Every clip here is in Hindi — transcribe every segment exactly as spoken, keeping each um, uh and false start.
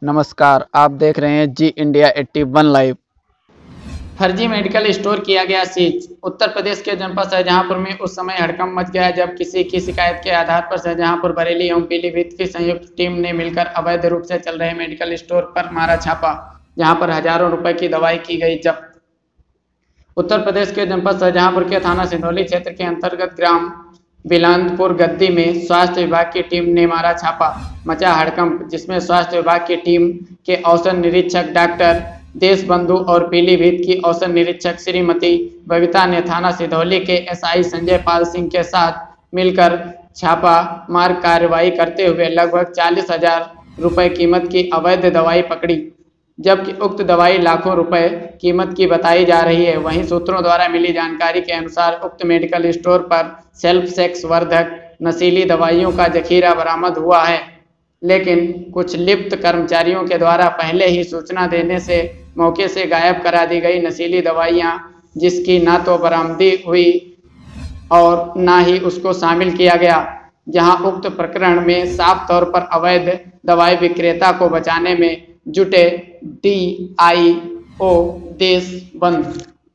नमस्कार, आप देख रहे हैं G India eighty one live. फर्जी मेडिकल स्टोर किया गया सीज। उत्तर प्रदेश के जनपद शाहजहांपुर में उस समय हड़कंप मच गया जब किसी की शिकायत के आधार पर शाहजहांपुर, बरेली एवं पीलीभीत की संयुक्त टीम ने मिलकर अवैध रूप से चल रहे मेडिकल स्टोर पर मारा छापा, जहां पर हजारों रुपए की दवाई की गई जब्त। उत्तर प्रदेश के जनपद शाहजहांपुर के थाना सिंधौली क्षेत्र के अंतर्गत ग्राम बिलांदपुर गद्दी में स्वास्थ्य विभाग की टीम ने मारा छापा, मचा हड़कंप, जिसमें स्वास्थ्य विभाग की टीम के औसत निरीक्षक डॉक्टर देशबंधु और पीलीभीत की औसत निरीक्षक श्रीमती बबीता ने थाना सिंधौली के एसआई संजय पाल सिंह के साथ मिलकर छापा मार कार्रवाई करते हुए लगभग चालीस हजार रुपये कीमत की अवैध दवाई पकड़ी, जबकि उक्त दवाई लाखों रुपए कीमत की बताई जा रही है। वहीं सूत्रों द्वारा मिली जानकारी के अनुसार उक्त मेडिकल स्टोर पर सेल्फ सेक्स वर्धक नशीली दवाइयों का जखीरा बरामद हुआ है, लेकिन कुछ लिप्त कर्मचारियों के द्वारा पहले ही सूचना देने से मौके से गायब करा दी गई नशीली दवाइयां, जिसकी ना तो बरामदी हुई और ना ही उसको शामिल किया गया, जहां उक्त प्रकरण में साफ तौर पर अवैध दवाई विक्रेता को बचाने में जुटे D I O Deshbandhu.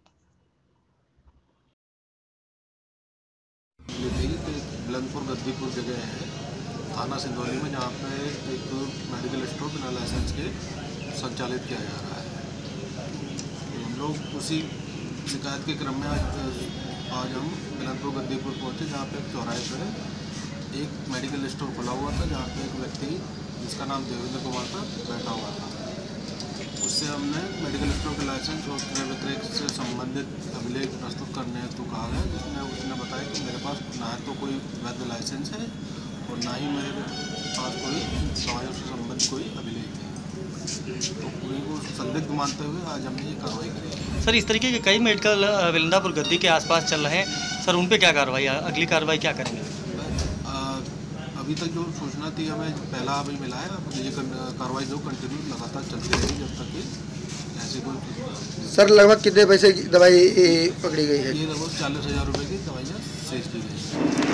Bilandpur Gaddipur जगह है थाना सिंधौली में, जहाँ पे एक मेडिकल स्टोर बिना लाइसेंस के संचालित किया जा रहा है। तो हम लोग उसी शिकायत के क्रम में आज आज हम बिलांदपुर गद्दीपुर पहुँचे, जहाँ पे एक चौराहे पर एक मेडिकल स्टोर खुला हुआ था, जहाँ पे एक व्यक्ति जिसका नाम देवेंद्र कुमार था बैठा हुआ था। उससे हमने मेडिकल स्टोर के लाइसेंस और क्रय विक्रय से संबंधित अभिलेख प्रस्तुत करने हेतु कहा है, जिसमें उसने बताया कि मेरे पास ना तो कोई वैध लाइसेंस है और ना ही मेरे पास कोई दवाइयों से संबंधित कोई अभिलेख है। तो पूरी को संदिग्ध मानते हुए आज हमने ये कार्रवाई करी है। सर, इस तरीके के कई मेडिकल बिलांदपुर गद्दी के आसपास चल रहे हैं सर, उन पे क्या कार्रवाई, अगली कार्रवाई क्या करेंगे? अभी तक जो सूचना थी हमें पहला अभी मिला है, अब ये कार्रवाई जो कंटिन्यू लगातार चलती रहेगी जब तक कि ऐसी कोई। सर, लगभग कितने पैसे की दवाई पकड़ी गई है? ये लगभग चालीस हज़ार रुपये की दवाइयाँ सीज की गई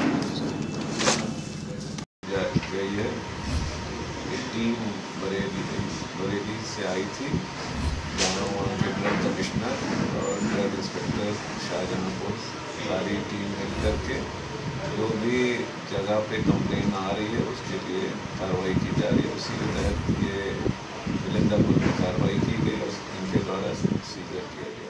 है। ये टीम बरेली बरेली से आई थी, जहाँ वहाँ के ब्लड कमिश्नर और ड्रग इंस्पेक्टर शाहजहांपुर सारी टीम मिल करके जो भी जगह पे कंप्लेन आ रही है उसके लिए कार्रवाई की जा रही है। उसी के तहत ये बिलांदपुर में कार्रवाई की गई और इनके द्वारा सीजर किया गया।